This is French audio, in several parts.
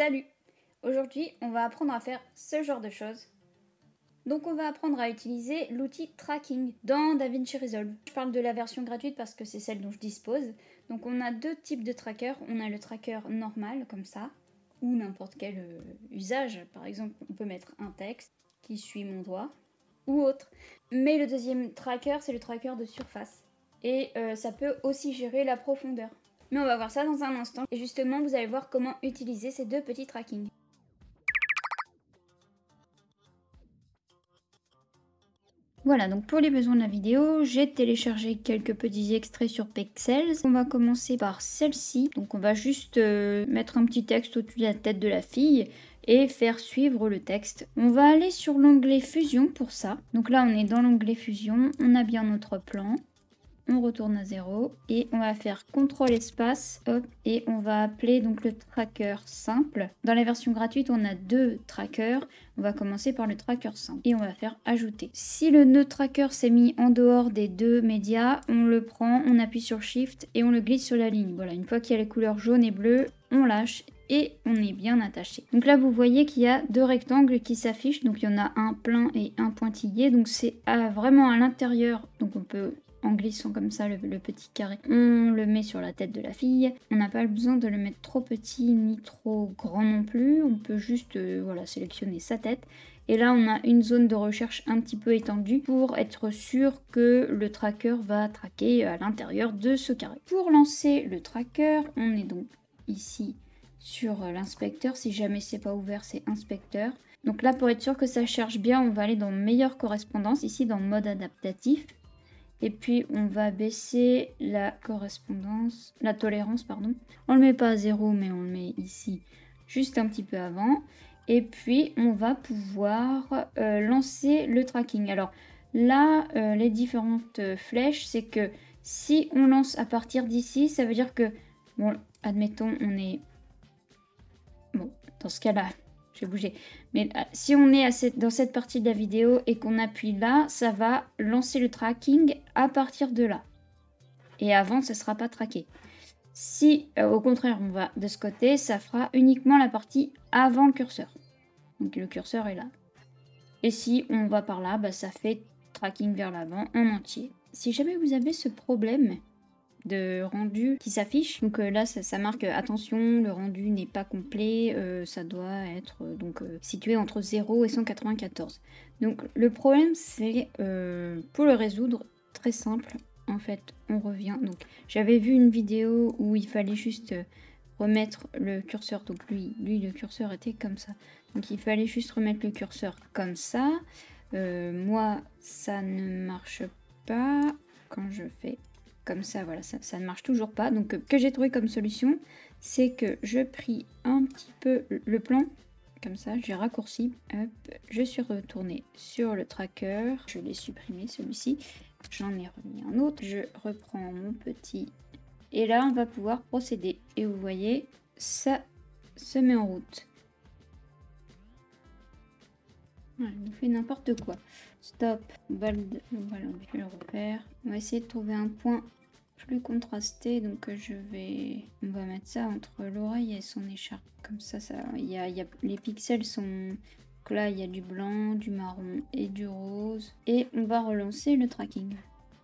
Salut! Aujourd'hui, on va apprendre à faire ce genre de choses. Donc on va apprendre à utiliser l'outil Tracking dans DaVinci Resolve. Je parle de la version gratuite parce que c'est celle dont je dispose. Donc on a deux types de trackers. On a le tracker normal, comme ça, ou n'importe quel usage. Par exemple, on peut mettre un texte qui suit mon doigt, ou autre. Mais le deuxième tracker, c'est le tracker de surface. Et ça peut aussi gérer la profondeur. Mais on va voir ça dans un instant. Et justement, vous allez voir comment utiliser ces deux petits trackings. Voilà, donc pour les besoins de la vidéo, j'ai téléchargé quelques petits extraits sur Pexels. On va commencer par celle-ci. Donc on va juste mettre un petit texte au-dessus de la tête de la fille et faire suivre le texte. On va aller sur l'onglet Fusion pour ça. Donc là, on est dans l'onglet Fusion, on a bien notre plan. On retourne à 0 et on va faire CTRL espace, hop, et on va appeler donc le tracker simple. Dans la version gratuite, on a deux trackers. On va commencer par le tracker simple et on va faire ajouter. Si le nœud tracker s'est mis en dehors des deux médias, on le prend, on appuie sur Shift et on le glisse sur la ligne. Voilà, une fois qu'il y a les couleurs jaune et bleu, on lâche et on est bien attaché. Donc là, vous voyez qu'il y a deux rectangles qui s'affichent. Donc il y en a un plein et un pointillé. Donc c'est vraiment à l'intérieur. Donc on peut... En glissant comme ça le petit carré, on le met sur la tête de la fille. On n'a pas besoin de le mettre trop petit ni trop grand non plus. On peut juste voilà, sélectionner sa tête. Et là, on a une zone de recherche un petit peu étendue pour être sûr que le tracker va traquer à l'intérieur de ce carré. Pour lancer le tracker, on est donc ici sur l'inspecteur. Si jamais c'est pas ouvert, c'est inspecteur. Donc là, pour être sûr que ça cherche bien, on va aller dans meilleure correspondance, ici dans mode adaptatif. Et puis on va baisser la correspondance, la tolérance, pardon. On le met pas à 0, mais on le met ici juste un petit peu avant. Et puis on va pouvoir lancer le tracking. Alors là, les différentes flèches, c'est que si on lance à partir d'ici, ça veut dire que, bon, admettons, on est... Bon, dans ce cas-là... J'ai bougé. Mais si on est dans cette partie de la vidéo et qu'on appuie là, ça va lancer le tracking à partir de là. Et avant, ça ne sera pas traqué. Si, au contraire, on va de ce côté, ça fera uniquement la partie avant le curseur. Donc le curseur est là. Et si on va par là, bah, ça fait tracking vers l'avant en entier. Si jamais vous avez ce problème de rendu qui s'affiche. Donc là, ça marque attention, le rendu n'est pas complet, ça doit être situé entre 0 et 194. Donc le problème, c'est pour le résoudre, très simple. En fait, on revient. Donc j'avais vu une vidéo où il fallait juste remettre le curseur. Donc lui, le curseur était comme ça. Donc il fallait juste remettre le curseur comme ça. Moi, ça ne marche pas quand je fais comme ça, voilà, ça ne marche toujours pas. Donc, que j'ai trouvé comme solution, c'est que je pris un petit peu le plan, comme ça, j'ai raccourci, hop, je suis retournée sur le tracker, je l'ai supprimé celui-ci, j'en ai remis un autre, je reprends mon petit, et là, on va pouvoir procéder. Et vous voyez, ça se met en route. Voilà, il nous fait n'importe quoi. Stop, voilà, le repère. On va essayer de trouver un point plus contrasté. Donc on va mettre ça entre l'oreille et son écharpe. Comme ça, les pixels sont... Donc là, il y a du blanc, du marron et du rose. Et on va relancer le tracking.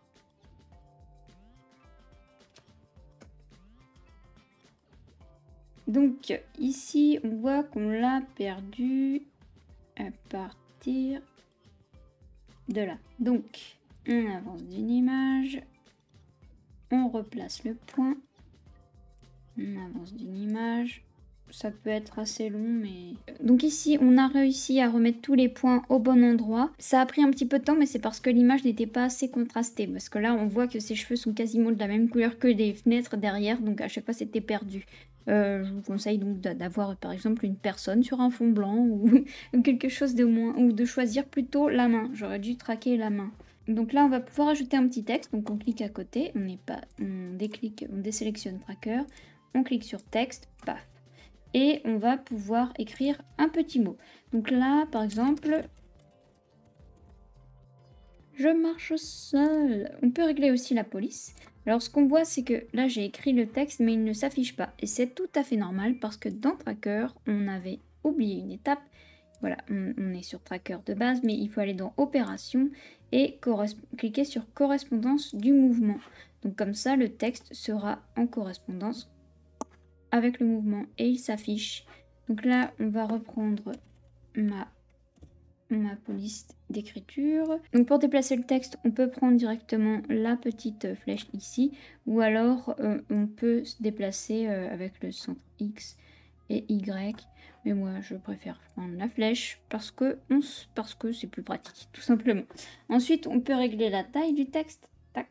Donc ici, on voit qu'on l'a perdu à partir de là. Donc, on avance d'une image, on replace le point, on avance d'une image. Ça peut être assez long, mais... Donc ici, on a réussi à remettre tous les points au bon endroit. Ça a pris un petit peu de temps, mais c'est parce que l'image n'était pas assez contrastée. Parce que là, on voit que ses cheveux sont quasiment de la même couleur que les fenêtres derrière, donc à chaque fois, c'était perdu. Je vous conseille donc d'avoir par exemple une personne sur un fond blanc ou quelque chose de moins, ou de choisir plutôt la main. J'aurais dû traquer la main. Donc là, on va pouvoir ajouter un petit texte. Donc on clique à côté, on désélectionne tracker, on clique sur texte, paf. Et on va pouvoir écrire un petit mot. Donc là, par exemple, je marche seul. On peut régler aussi la police. Alors ce qu'on voit, c'est que là j'ai écrit le texte mais il ne s'affiche pas. Et c'est tout à fait normal parce que dans Tracker, on avait oublié une étape. Voilà, on est sur Tracker de base, mais il faut aller dans Opération et cliquer sur Correspondance du mouvement. Donc comme ça, le texte sera en correspondance avec le mouvement et il s'affiche. Donc là, on va reprendre ma police d'écriture. Donc pour déplacer le texte, on peut prendre directement la petite flèche ici, ou alors on peut se déplacer avec le centre X et Y. Mais moi, je préfère prendre la flèche parce que c'est plus pratique, tout simplement. Ensuite, on peut régler la taille du texte. Tac.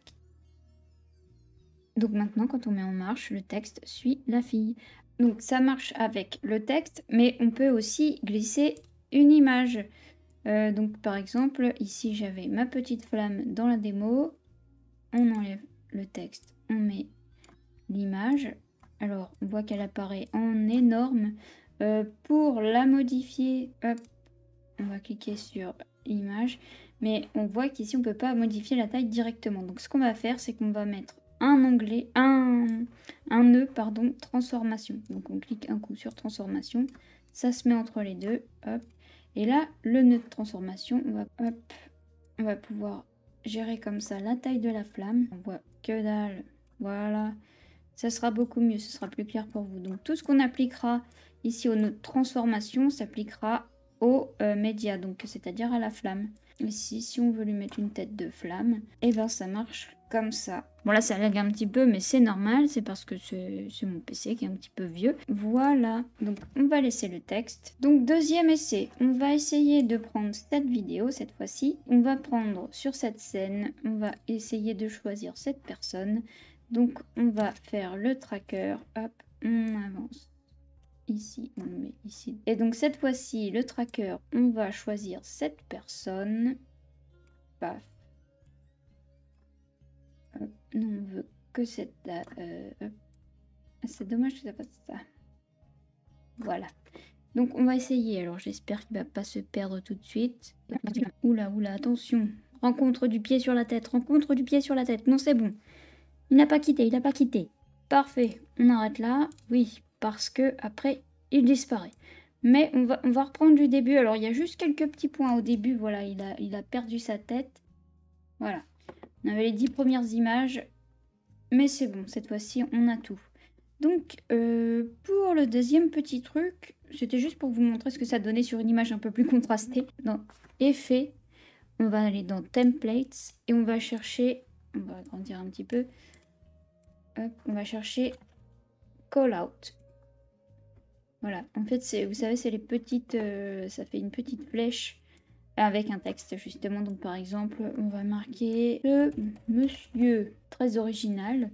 Donc maintenant, quand on met en marche, le texte suit la fille. Donc ça marche avec le texte, mais on peut aussi glisser une image. Donc par exemple, ici j'avais ma petite flamme dans la démo. On enlève le texte, on met l'image. Alors on voit qu'elle apparaît en énorme. Pour la modifier, hop, on va cliquer sur image. Mais on voit qu'ici on ne peut pas modifier la taille directement. Donc ce qu'on va faire, c'est qu'on va mettre un onglet, un nœud, pardon, transformation. Donc on clique un coup sur transformation. Ça se met entre les deux, hop. Et là, le nœud de transformation, on va pouvoir gérer comme ça la taille de la flamme. On voit que dalle, voilà. Ça sera beaucoup mieux, ce sera plus clair pour vous. Donc tout ce qu'on appliquera ici au nœud de transformation s'appliquera au média, donc c'est-à-dire à la flamme. Ici, si on veut lui mettre une tête de flamme, et ben ça marche comme ça. Bon là ça lag un petit peu, mais c'est normal, c'est parce que c'est mon PC qui est un petit peu vieux. Voilà, donc on va laisser le texte. Donc deuxième essai, on va essayer de prendre cette vidéo cette fois-ci. On va prendre sur cette scène, on va essayer de choisir cette personne. Donc on va faire le tracker, hop, on avance. Ici, on le met ici. Et donc cette fois-ci, le tracker, on va choisir cette personne. Paf. Hop. Non, on veut que cette là. C'est dommage que ça fasse ça. Voilà. Donc on va essayer. Alors j'espère qu'il va pas se perdre tout de suite. Oula, oula, attention. Rencontre du pied sur la tête. Rencontre du pied sur la tête. Non, c'est bon. Il n'a pas quitté, il n'a pas quitté. Parfait. On arrête là. Oui, parce que après il disparaît. Mais on va reprendre du début. Alors il y a juste quelques petits points au début. Voilà, il a perdu sa tête. Voilà. On avait les 10 premières images. Mais c'est bon, cette fois-ci on a tout. Donc pour le deuxième petit truc, c'était juste pour vous montrer ce que ça donnait sur une image un peu plus contrastée. Dans Effets, on va aller dans Templates et on va chercher, on va agrandir un petit peu. Hop, on va chercher Call Out. Voilà, en fait, vous savez, c'est les petites... ça fait une petite flèche avec un texte, justement. Donc, par exemple, on va marquer le monsieur très original.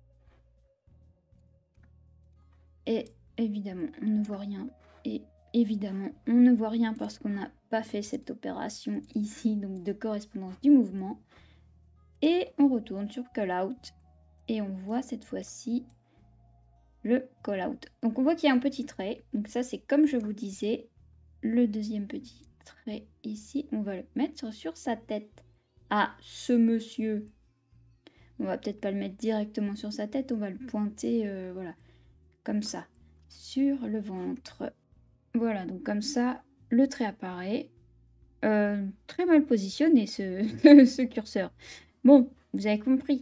Et évidemment, on ne voit rien. Et évidemment, on ne voit rien parce qu'on n'a pas fait cette opération ici, donc de correspondance du mouvement. Et on retourne sur Call Out. Et on voit cette fois-ci le call out. Donc on voit qu'il y a un petit trait. Donc ça c'est comme je vous disais, le deuxième petit trait ici, on va le mettre sur sa tête. Ah, ce monsieur. On va peut-être pas le mettre directement sur sa tête, on va le pointer, voilà, comme ça, sur le ventre. Voilà, donc comme ça, le trait apparaît. Très mal positionné ce, ce curseur. Bon, vous avez compris.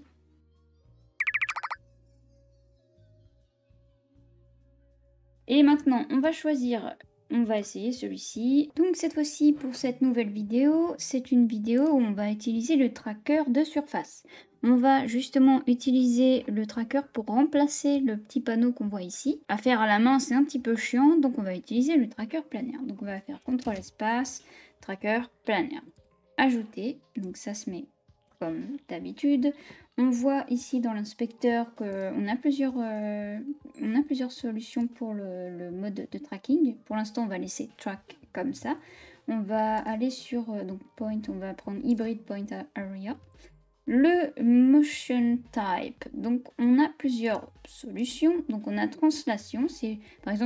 Et maintenant, on va choisir, on va essayer celui-ci. Donc cette fois-ci, pour cette nouvelle vidéo, c'est une vidéo où on va utiliser le tracker de surface. On va justement utiliser le tracker pour remplacer le petit panneau qu'on voit ici. À faire à la main, c'est un petit peu chiant, donc on va utiliser le tracker planaire. Donc on va faire CTRL espace, tracker planaire. Ajouter, donc ça se met comme d'habitude. On voit ici dans l'inspecteur qu'on a plusieurs solutions pour le mode de tracking. Pour l'instant, on va laisser track comme ça. On va aller sur donc point, on va prendre hybrid point area. Le motion type, donc on a plusieurs solutions. Donc on a translation, c'est par exemple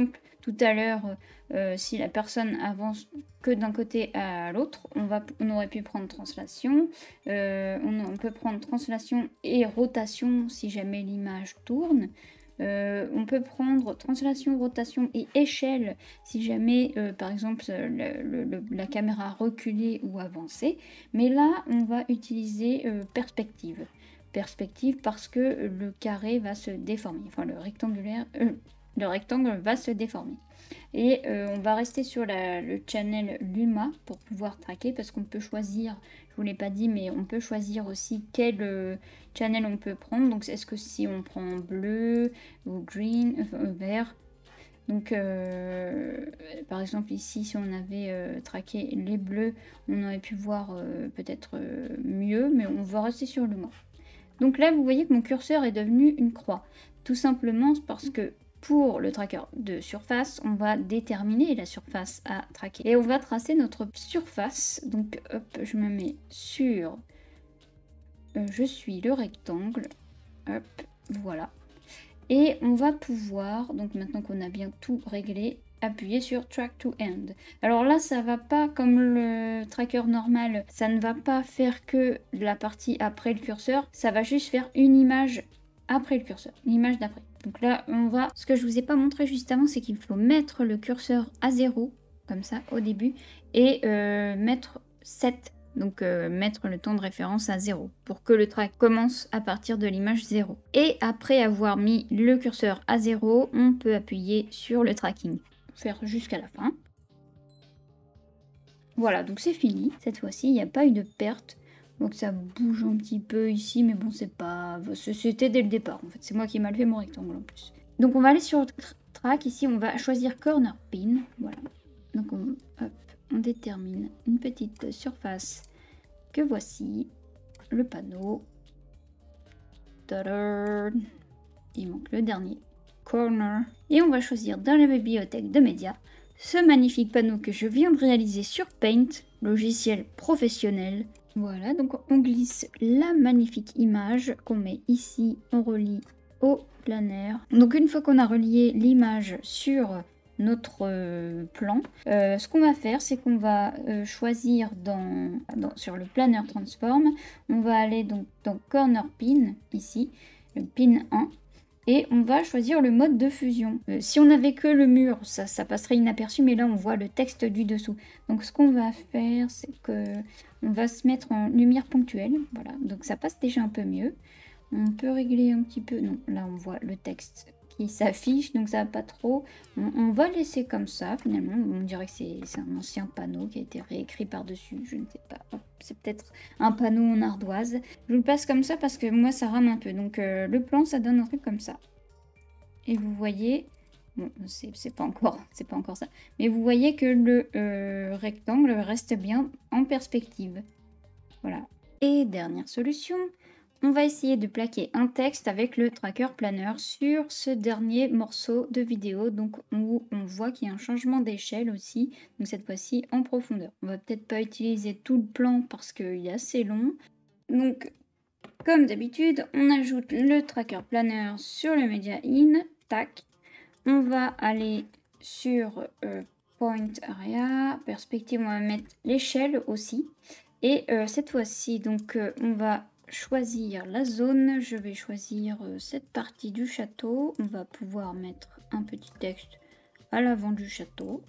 tout à l'heure, si la personne avance que d'un côté à l'autre, on aurait pu prendre translation. On peut prendre translation et rotation si jamais l'image tourne. On peut prendre translation, rotation et échelle si jamais, par exemple, la caméra reculée ou avancée. Mais là, on va utiliser perspective. Perspective parce que le carré va se déformer. Enfin, le rectangle va se déformer. Et on va rester sur le channel Luma pour pouvoir traquer parce qu'on peut choisir, je vous l'ai pas dit, mais on peut choisir aussi quel channel on peut prendre. Donc est-ce que si on prend bleu ou green, vert. Donc par exemple ici si on avait traqué les bleus, on aurait pu voir peut-être mieux, mais on va rester sur Luma. Donc là vous voyez que mon curseur est devenu une croix. Tout simplement parce que pour le tracker de surface, on va déterminer la surface à traquer. Et on va tracer notre surface. Donc, hop, je me mets sur... je suis le rectangle. Hop, voilà. Et on va pouvoir, donc maintenant qu'on a bien tout réglé, appuyer sur Track to End. Alors là, ça va pas comme le tracker normal. Ça ne va pas faire que la partie après le curseur. Ça va juste faire une image après le curseur. Une image d'après. Donc là, on va... Ce que je vous ai pas montré juste avant, c'est qu'il faut mettre le curseur à 0, comme ça, au début, et mettre 7, donc mettre le temps de référence à 0, pour que le track commence à partir de l'image 0. Et après avoir mis le curseur à 0, on peut appuyer sur le tracking, faire jusqu'à la fin. Voilà, donc c'est fini. Cette fois-ci, il n'y a pas eu de perte. Donc ça bouge un petit peu ici, mais bon, c'est pas... C'était dès le départ, en fait. C'est moi qui ai mal fait mon rectangle, en plus. Donc on va aller sur track. Ici, on va choisir corner pin. Voilà. Donc on détermine une petite surface que voici. Le panneau. Tadam. Il manque le dernier. Corner. Et on va choisir dans la bibliothèque de médias ce magnifique panneau que je viens de réaliser sur Paint, logiciel professionnel. Voilà, donc on glisse la magnifique image qu'on met ici, on relie au planaire. Donc une fois qu'on a relié l'image sur notre plan, ce qu'on va faire, c'est qu'on va choisir sur le planner transform, on va aller donc dans corner pin, ici, le pin 1, et on va choisir le mode de fusion. Si on n'avait que le mur, ça passerait inaperçu, mais là on voit le texte du dessous. Donc ce qu'on va faire, c'est que on va se mettre en lumière ponctuelle. Voilà, donc ça passe déjà un peu mieux. On peut régler un petit peu. Non, là on voit le texte qui s'affiche, donc ça va pas trop. On va laisser comme ça, finalement. On dirait que c'est un ancien panneau qui a été réécrit par-dessus. Je ne sais pas. C'est peut-être un panneau en ardoise. Je le passe comme ça parce que moi ça rame un peu. Donc le plan, ça donne un truc comme ça. Et vous voyez... Bon, c'est pas encore ça. Mais vous voyez que le rectangle reste bien en perspective. Voilà. Et dernière solution, on va essayer de plaquer un texte avec le tracker planner sur ce dernier morceau de vidéo. Donc où on voit qu'il y a un changement d'échelle aussi. Donc cette fois-ci en profondeur. On va peut-être pas utiliser tout le plan parce qu'il est assez long. Donc comme d'habitude, on ajoute le tracker planner sur le media in. Tac. On va aller sur Point Area, perspective, on va mettre l'échelle aussi. Et cette fois-ci, donc on va choisir la zone. Je vais choisir cette partie du château. On va pouvoir mettre un petit texte à l'avant du château.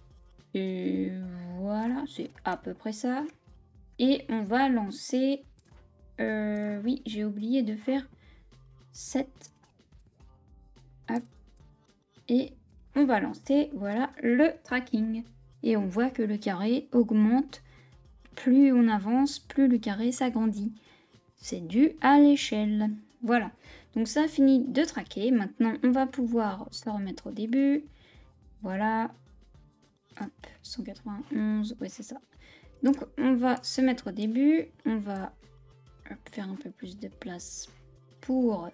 Et voilà, c'est à peu près ça. Et on va lancer... oui, j'ai oublié de faire 7. Hop. Et on va lancer, voilà, le tracking. Et on voit que le carré augmente. Plus on avance, plus le carré s'agrandit. C'est dû à l'échelle. Voilà. Donc ça a fini de traquer. Maintenant, on va pouvoir se remettre au début. Voilà. Hop, 191. Ouais, c'est ça. Donc, on va se mettre au début. On va faire un peu plus de place pour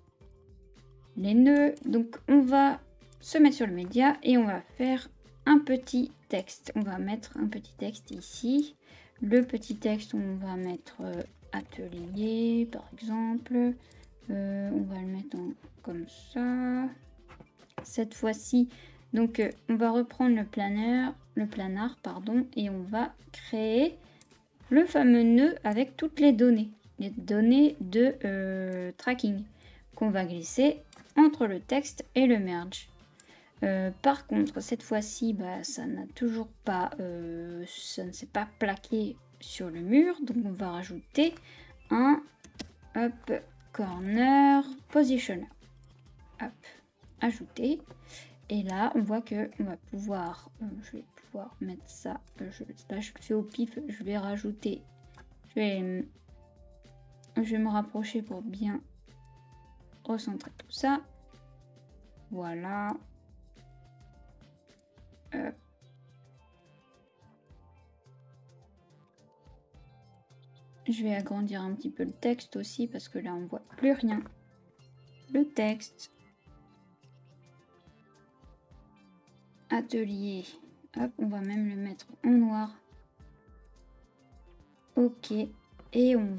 les nœuds. Donc, on va se mettre sur le média et on va faire un petit texte. On va mettre un petit texte ici. Le petit texte, on va mettre atelier, par exemple. On va le mettre comme ça. Cette fois-ci, Donc on va reprendre le planard, pardon, et on va créer le fameux nœud avec toutes les données de tracking qu'on va glisser entre le texte et le merge. Par contre, cette fois-ci, bah, ça n'a toujours pas, ça ne s'est pas plaqué sur le mur, donc on va rajouter un up corner positioner. Hop, ajouter. Et là, on voit que on va pouvoir, je vais pouvoir mettre ça. Là, je le fais au pif. Je vais rajouter. Je vais me rapprocher pour bien recentrer tout ça. Voilà. Je vais agrandir un petit peu le texte aussi parce que là, on voit plus rien. Le texte. Atelier. Hop, on va même le mettre en noir. Ok. Et on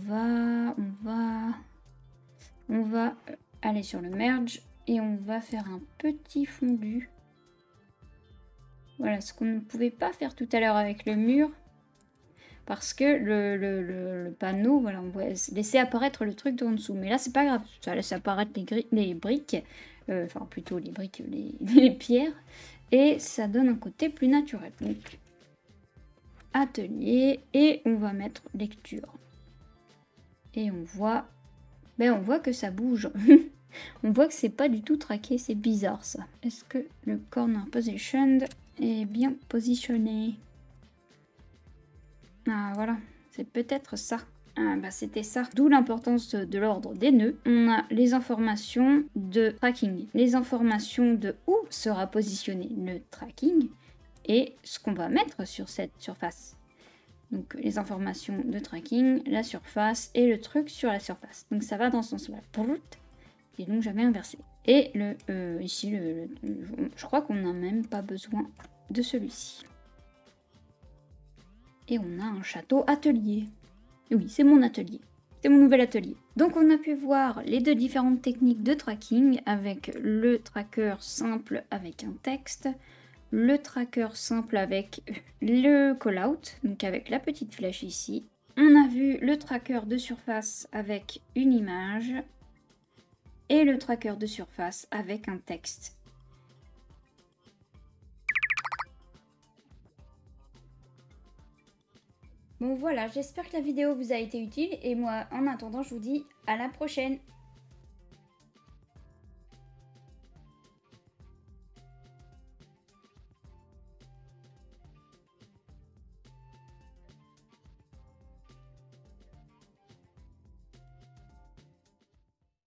va aller sur le merge et on va faire un petit fondu. Voilà, ce qu'on ne pouvait pas faire tout à l'heure avec le mur. Parce que le panneau, voilà, on va laisser apparaître le truc en dessous. Mais là, c'est pas grave. Ça laisse apparaître les briques. Enfin, plutôt les briques, les pierres. Et ça donne un côté plus naturel. Donc, atelier. Et on va mettre lecture. Et on voit que ça bouge. On voit que c'est pas du tout traqué. C'est bizarre, ça. Est-ce que le corner position est bien positionné? Ah, voilà. C'est peut-être ça. Ah, bah c'était ça. D'où l'importance de l'ordre des nœuds. On a les informations de tracking, les informations de où sera positionné le tracking et ce qu'on va mettre sur cette surface. Donc les informations de tracking, la surface et le truc sur la surface. Donc ça va dans ce sens-là. Et donc j'avais inversé. Et ici, je crois qu'on n'a même pas besoin de celui-ci. Et on a un château atelier. Et oui, c'est mon atelier. C'est mon nouvel atelier. Donc on a pu voir les deux différentes techniques de tracking avec le tracker simple avec un texte, le tracker simple avec le callout, donc avec la petite flèche ici. On a vu le tracker de surface avec une image et le tracker de surface avec un texte. Bon voilà, j'espère que la vidéo vous a été utile et moi en attendant je vous dis à la prochaine.